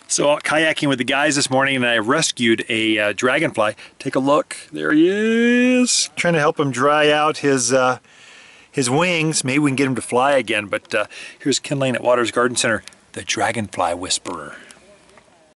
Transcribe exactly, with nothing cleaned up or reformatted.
So out kayaking with the guys this morning, and I rescued a uh, dragonfly. Take a look. There he is. Trying to help him dry out his uh, his wings. Maybe we can get him to fly again. But uh, here's Ken Lane at Waters Garden Center, the Dragonfly Whisperer.